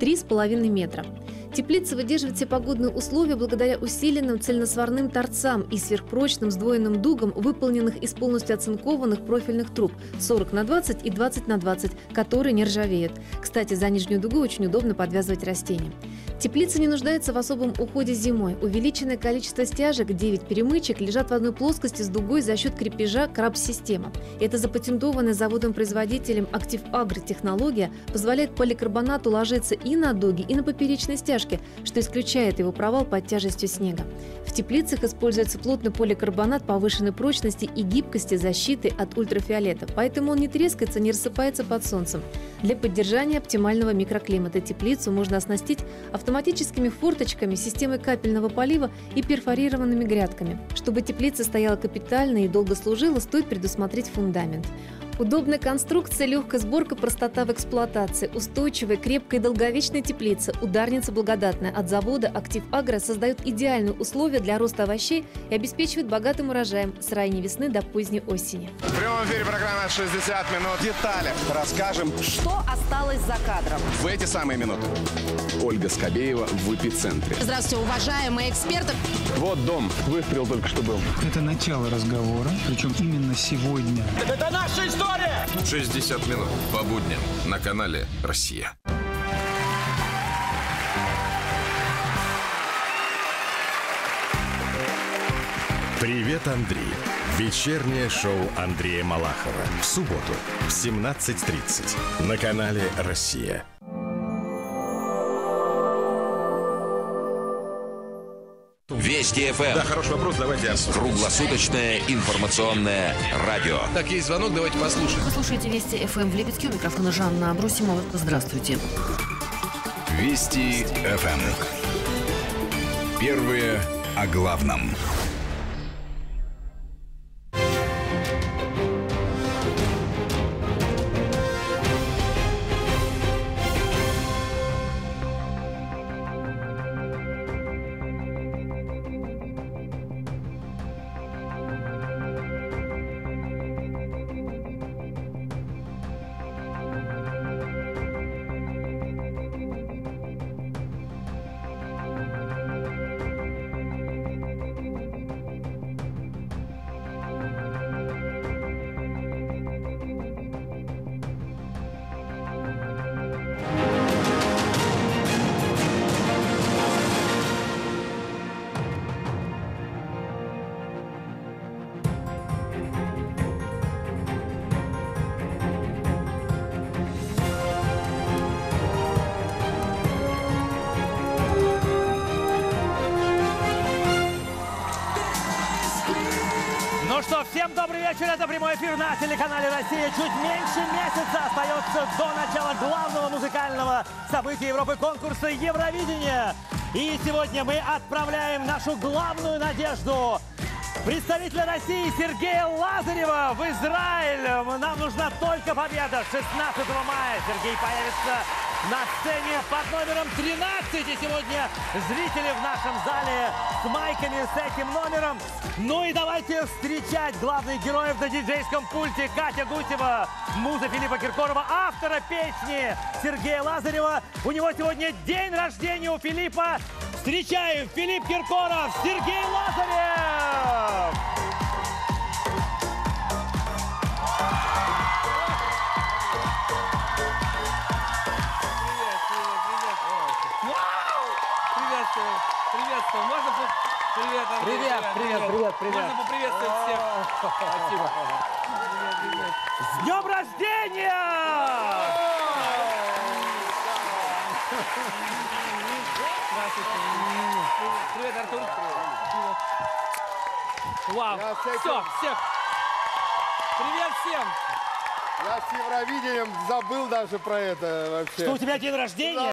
3,5 метра. Теплица выдерживает все погодные условия благодаря усиленным цельносварным торцам и сверхпрочным сдвоенным дугам, выполненных из полностью оцинкованных профильных труб 40×20 и 20×20, которые не ржавеют. Кстати, за нижнюю дугу очень удобно подвязывать растения. Теплица не нуждается в особом уходе зимой. Увеличенное количество стяжек, 9 перемычек, лежат в одной плоскости с дугой за счет крепежа краб-система. Эта запатентованная заводом-производителем Актив Агро технология позволяет поликарбонату ложиться и на дуги, и на поперечные стяжки, что исключает его провал под тяжестью снега. В теплицах используется плотный поликарбонат повышенной прочности и гибкости защиты от ультрафиолета, поэтому он не трескается, не рассыпается под солнцем. Для поддержания оптимального микроклимата теплицу можно оснастить автоматическими форточками, системой капельного полива и перфорированными грядками. Чтобы теплица стояла капитально и долго служила, стоит предусмотреть фундамент. Удобная конструкция, легкая сборка, простота в эксплуатации, устойчивая, крепкая и долговечная теплица, ударница благодатная от завода «Актив Агро» создают идеальные условия для роста овощей и обеспечивает богатым урожаем с ранней весны до поздней осени. В прямом эфире программа «60 минут». Детали расскажем, что осталось за кадром в эти самые минуты. Ольга Скобеева в эпицентре. Здравствуйте, уважаемые эксперты. Вот дом. Выстрел только что был. Это начало разговора, причем именно сегодня. Это наша история! 60 минут по будням на канале «Россия». «Привет, Андрей». Вечернее шоу Андрея Малахова. В субботу в 17:30 на канале «Россия». Вести ФМ. Да, хороший вопрос, давайте я. Круглосуточное информационное радио. Так, есть звонок, давайте послушаем. Вы слушаете Вести ФМ в Липецке. У микрофона Жанна Абросимова. Здравствуйте. Вести ФМ. Первые о главном. Ну что, всем добрый вечер, это прямой эфир на телеканале «Россия». Чуть меньше месяца остается до начала главного музыкального события Европы, конкурса Евровидения. И сегодня мы отправляем нашу главную надежду, представителя России Сергея Лазарева, в Израиль. Нам нужна только победа. 16 мая Сергей появится на сцене под номером 13. И сегодня зрители в нашем зале с майками с этим номером. Ну и давайте встречать главных героев на диджейском пульте. Катя Гусева, муза Филиппа Киркорова, автора песни Сергея Лазарева. У него сегодня день рождения у Филиппа. Встречаем, Филипп Киркоров, Сергей Лазарев! Приветствую. Можно привет, Андрей. Привет. Можно поприветствовать всех. Спасибо. С днем рождения! Привет, Артур. Вау. Все, всех. Привет всем. Я с Евровидением забыл даже про это вообще. Что у тебя день рождения?